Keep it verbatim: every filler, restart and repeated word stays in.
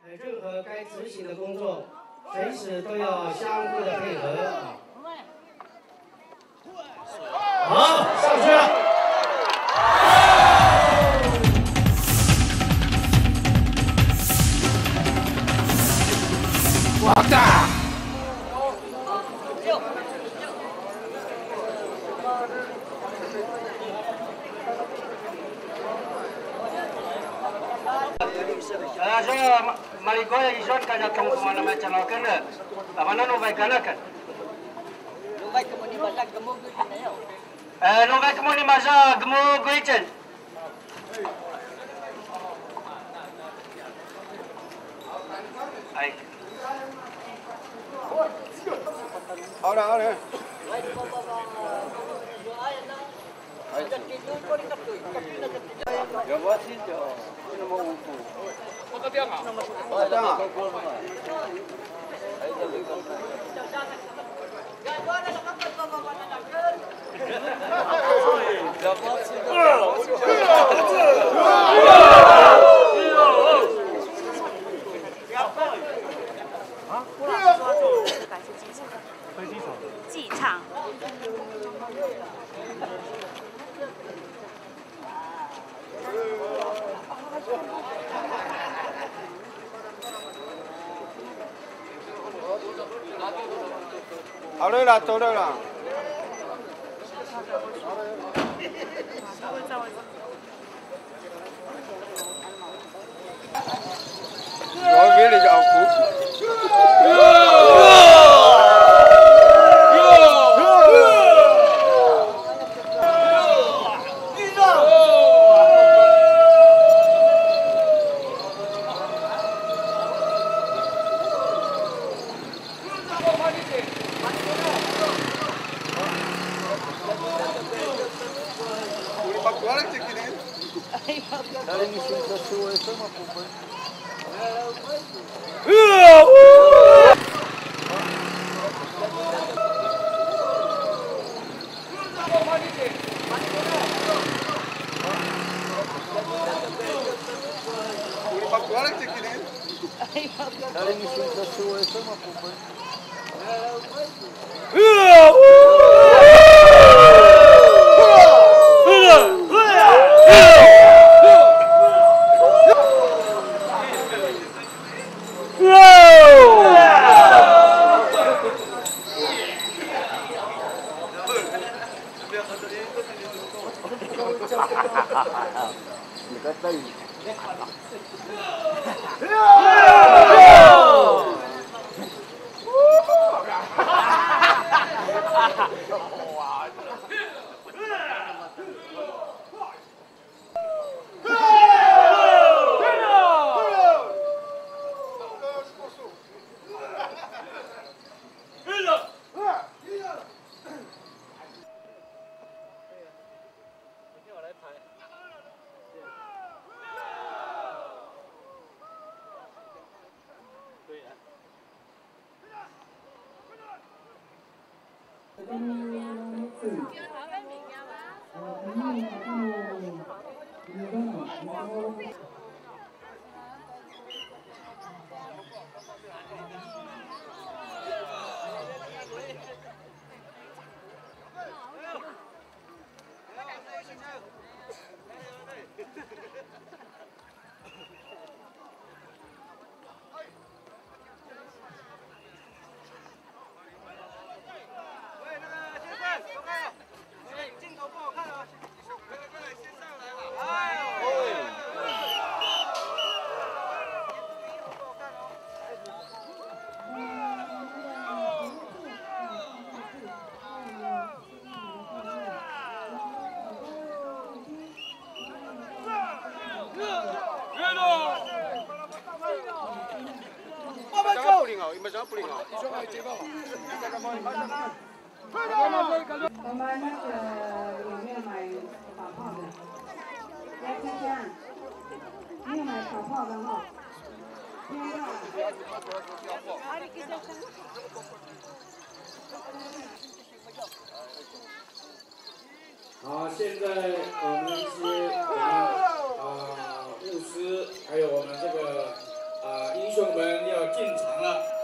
任何该执行的工作，随时都要相互的配合。好，上去了。哇大！ Ah, saya maligoya ison kanya kung kumana may chalokan na. Amana no bay kanakan. Lumay ka mo ni Balag, gamugoy ka na yun. Eh, no bay kamo ni masa gumuguitin. Ay. Ahora, ahora. Ya va sin yo. No mo upo. Pagkatiyang ah. Pagkatiyang. Ay, dali ko. Dapat sin 技唱。 好了啦，走了啦。我给你讲苦。Dale mi cinta su eso ma pupa. Dale mi cinta su eso ma pupa. 我们那个里面买打炮的，来看看，没有买打炮的哈，听到。 好，现在我们一些我们啊牧师，还有我们这个啊英雄。 兄们要进场了。